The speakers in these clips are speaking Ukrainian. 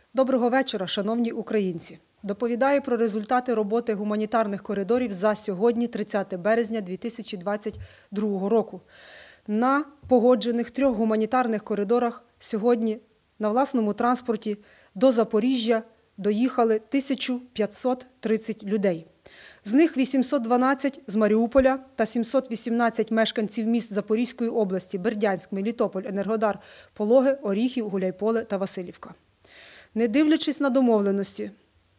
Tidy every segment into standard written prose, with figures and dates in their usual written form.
Доброго вечора, шановні українці! Доповідаю про результати роботи гуманітарних коридорів за сьогодні, 30 березня 2022 року. На погоджених 3 гуманітарних коридорах сьогодні на власному транспорті до Запоріжжя доїхали 1530 людей. З них 812 з Маріуполя та 718 мешканців міст Запорізької області – Бердянськ, Мелітополь, Енергодар, Пологи, Оріхів, Гуляйполе та Василівка. Не дивлячись на домовленості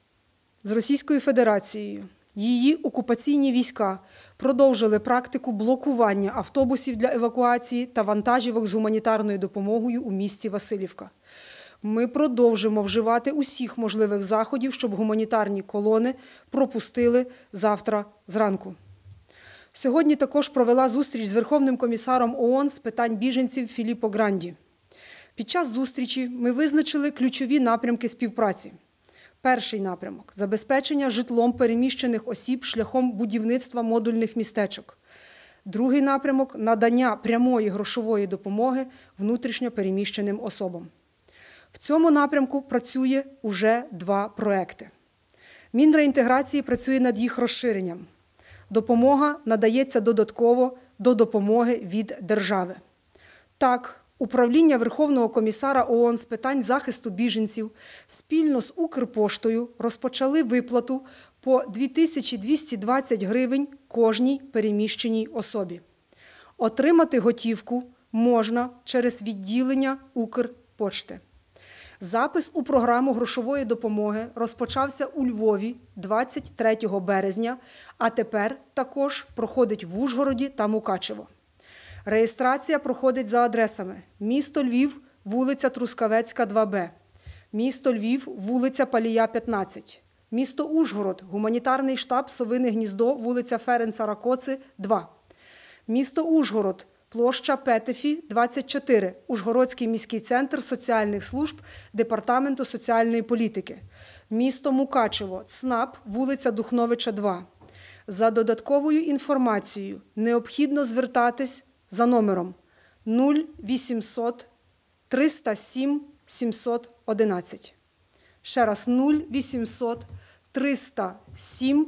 з Російською Федерацією, її окупаційні війська продовжили практику блокування автобусів для евакуації та вантажівок з гуманітарною допомогою у місті Василівка. Ми продовжимо вживати усіх можливих заходів, щоб гуманітарні колони пропустили завтра зранку. Сьогодні також провела зустріч з Верховним комісаром ООН з питань біженців Філіппо Гранді. Під час зустрічі ми визначили ключові напрямки співпраці. Перший напрямок – забезпечення житлом переміщених осіб шляхом будівництва модульних містечок. Другий напрямок – надання прямої грошової допомоги внутрішньо переміщеним особам. В цьому напрямку працює уже 2 проекти. Мінреінтеграції працює над їх розширенням. Допомога надається додатково до допомоги від держави. Так, Управління Верховного комісара ООН з питань захисту біженців спільно з Укрпоштою розпочали виплату по 2220 гривень кожній переміщеній особі. Отримати готівку можна через відділення Укрпошти. Запис у програму грошової допомоги розпочався у Львові 23 березня, а тепер також проходить в Ужгороді та Мукачево. Реєстрація проходить за адресами: місто Львів, вулиця Трускавецька, 2Б, місто Львів, вулиця Палія, 15, місто Ужгород, гуманітарний штаб Совине Гніздо, вулиця Ференца Ракоци, 2, місто Ужгород, площа Петефі, 24, Ужгородський міський центр соціальних служб Департаменту соціальної політики, місто Мукачево, ЦНАП, вулиця Духновича, 2. За додатковою інформацією необхідно звертатись за номером 0800 307 711. Ще раз, 0800 307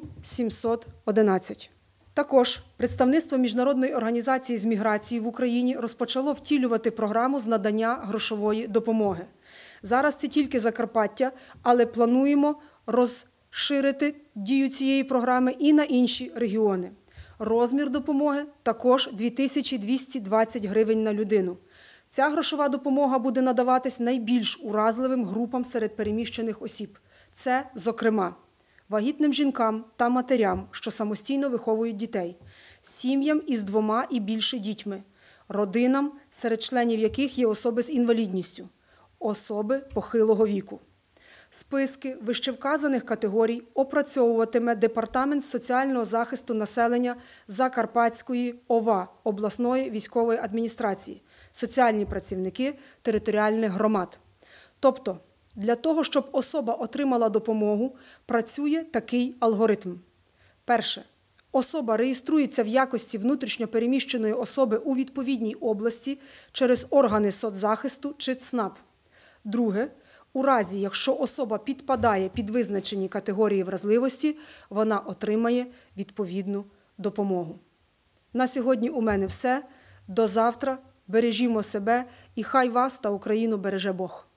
711. Також представництво Міжнародної організації з міграції в Україні розпочало втілювати програму з надання грошової допомоги. Зараз це тільки Закарпаття, але плануємо розширити дію цієї програми і на інші регіони. Розмір допомоги також 2220 гривень на людину. Ця грошова допомога буде надаватись найбільш уразливим групам серед переміщених осіб. Це, зокрема, вагітним жінкам та матерям, що самостійно виховують дітей, сім'ям із 2 і більше дітьми, родинам, серед членів яких є особи з інвалідністю, особи похилого віку. Списки вищевказаних категорій опрацьовуватиме Департамент соціального захисту населення Закарпатської ОВА, обласної військової адміністрації, соціальні працівники територіальних громад. Тобто, для того, щоб особа отримала допомогу, працює такий алгоритм. Перше. Особа реєструється в якості внутрішньо переміщеної особи у відповідній області через органи соцзахисту чи ЦНАП. Друге. У разі, якщо особа підпадає під визначені категорії вразливості, вона отримає відповідну допомогу. На сьогодні у мене все. До завтра. Бережімо себе і хай вас та Україну береже Бог.